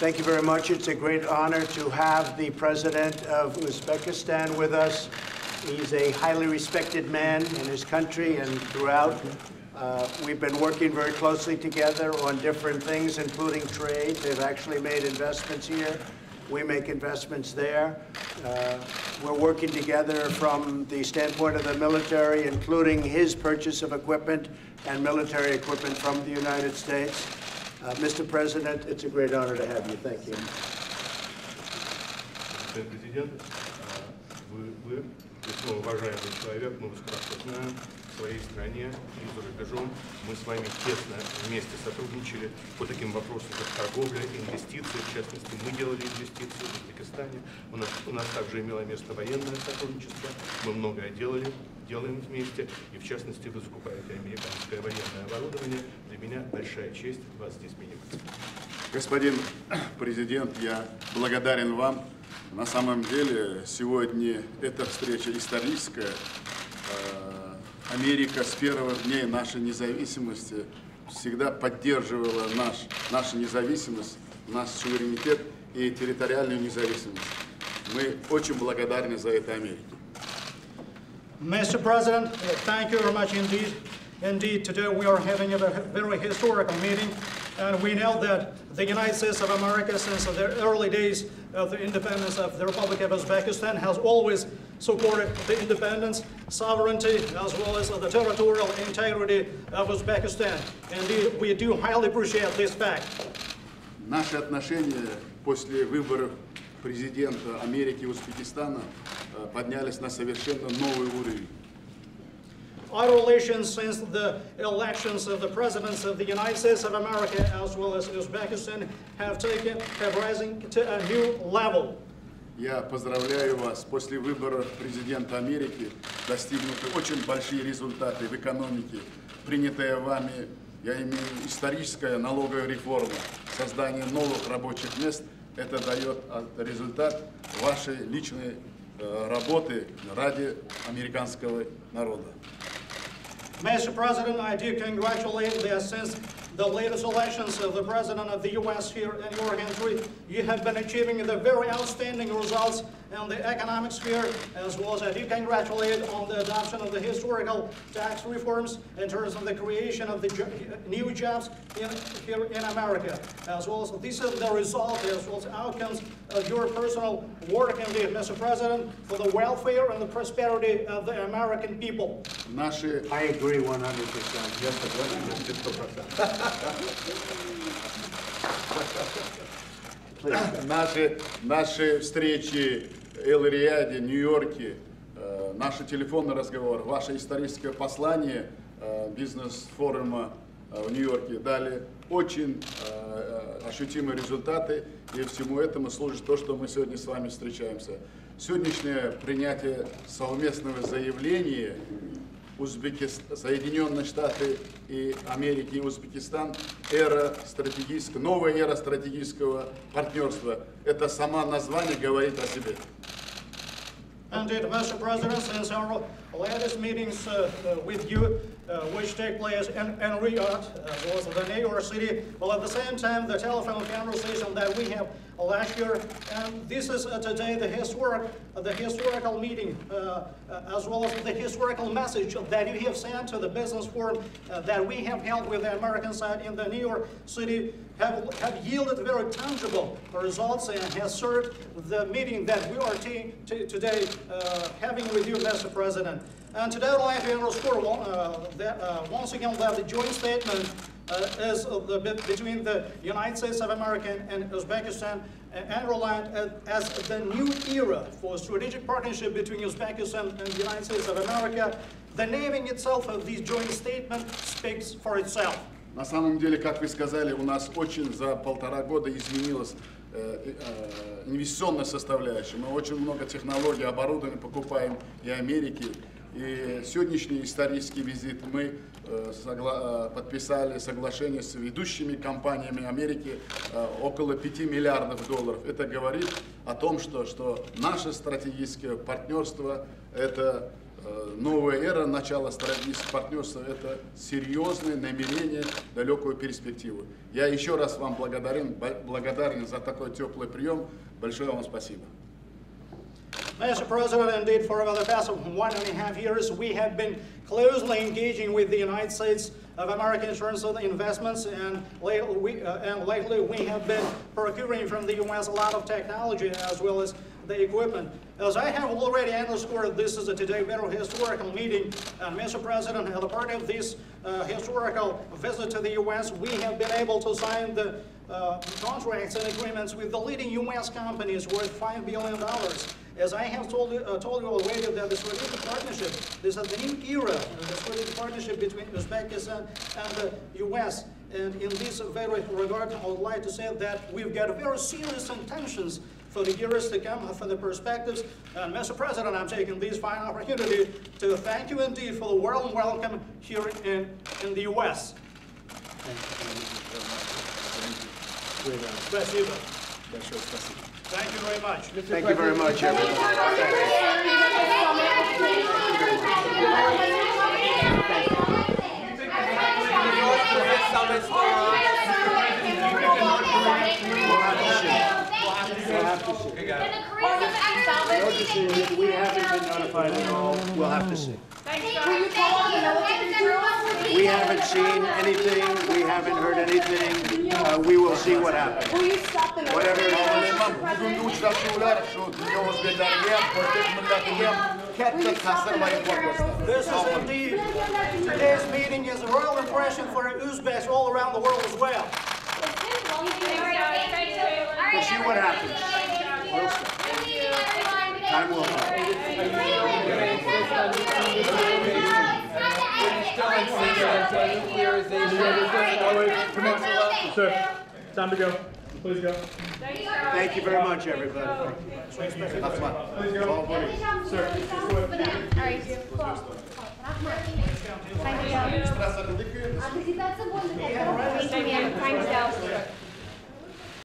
Thank you very much. It's a great honor to have the President of Uzbekistan with us. He's a highly respected man in his country and throughout. We've been working very closely together on different things, including trade. They've actually made investments here. We make investments there. We're working together from the standpoint of the military, including his purchase of equipment and military equipment from the United States. Mr. President, it's a great honor to have you. Thank you. Господин президент, вы весьма уважаемый человек, мы вас хорошо знаем в своей стране и за рубежом. Мы с вами тесно вместе сотрудничали по таким вопросам, как торговля, инвестиции. В частности, мы делали инвестиции в Узбекистане. У нас также имело место военное сотрудничество. Мы многое делаем вместе. И в частности, вы закупаете американское военное оборудование. Для меня большая честь вас здесь принимать. Господин президент, я благодарен вам. На самом деле, сегодня эта встреча историческая. Америка с первых дней нашей независимости всегда поддерживала нашу независимость, наш суверенитет и территориальную независимость. Мы очень благодарны за это Америке. Mr. President, thank you very much indeed. Indeed, today we are having a very historical meeting, and we know that the United States of America, since the early days of the independence of the Republic of Uzbekistan, has always supported the independence, sovereignty, as well as the territorial integrity of Uzbekistan. Indeed, we do highly appreciate this fact. Наши отношения после выборов президента Америки и Узбекистана поднялись на совершенно новый уровень. Our relations since the elections of the presidents of the United States of America as well as Uzbekistan have risen to a new level. Я поздравляю вас. После выборов президента Америки достигнуты очень большие результаты в экономике. Принятая вами, я имею историческая налоговая реформа, создание новых рабочих мест. Это дает результат вашей личной работы ради американского народа. Mr. President, I do congratulate that since the latest elections of the President of the U.S. here in your country, you have been achieving the very outstanding results in the economic sphere, as well as I do congratulate on the adoption of the historical tax reforms in terms of the creation of the new jobs here in America, as well as this is the result, as well as outcomes of your personal work indeed, Mr. President, for the welfare and the prosperity of the American people. I agree 100%. Я согласен 100%. Наши встречи в Эл-Рияде, Нью-Йорке, наш телефонный разговор, ваше историческое послание бизнес-форума в Нью-Йорке дали очень ощутимые результаты, и всему этому служит то, что мы сегодня с вами встречаемся. Сегодняшнее принятие совместного заявления Соединенные Штаты и Америки и Узбекистан, новая эра стратегического партнерства. Это само название говорит о себе. Indeed, Mr. President, since our latest meetings with you, which take place in Riyadh, as well as the New York City, well, at the same time, the telephone conversation that we have last year, and this is today the historical meeting, as well as the historical message that you have sent to the business forum that we have held with the American side in the New York City have yielded very tangible results and has served the meeting that we are today having with you, Mr. President. And today I'd like to underscore once again that the joint statement is between the United States of America and Uzbekistan underlined as the new era for strategic partnership between Uzbekistan and the United States of America. The naming itself of this joint statement speaks for itself. На самом деле, как вы сказали, у нас очень за 1,5 года изменилась инвестиционная составляющая. Мы очень много технологий, оборудования покупаем и Америки. И сегодняшний исторический визит мы подписали соглашение с ведущими компаниями Америки около $5 миллиардов. Это говорит о том, что наше стратегическое партнерство – это новая эра, начало стратегического партнерства – это серьезное намерение, далекую перспективу. Я еще раз вам благодарен за такой теплый прием. Большое вам спасибо. Mr. President, indeed, for over the past 1.5 years, we have been closely engaging with the United States of America in terms of the investments, and lately we have been procuring from the U.S. a lot of technology as well as the equipment. As I have already underscored, this is today very historical meeting, and Mr. President, as a part of this historical visit to the U.S., we have been able to sign the contracts and agreements with the leading U.S. companies worth $5 billion. As I have told you already, that the strategic partnership, this is the new era, the strategic partnership between Uzbekistan and the U.S. And in this very regard, I would like to say that we've got very serious intentions for the years to come, for the perspectives. And Mr. President, I'm taking this fine opportunity to thank you indeed for the warm welcome here in the U.S. Спасибо. Thank you very much. Thank you very much, everyone. We haven't been notified at all. We'll have to see. We haven't seen anything. We haven't heard anything. We will see what happens. Whatever it is. This is indeed, today's meeting is a royal impression for Uzbeks all around the world as well. We'll see what happens. We'll see. Time will tell. Sir, time to go. Please go. Thank you very much, everybody. Have fun. Please go. Sir, Thank you.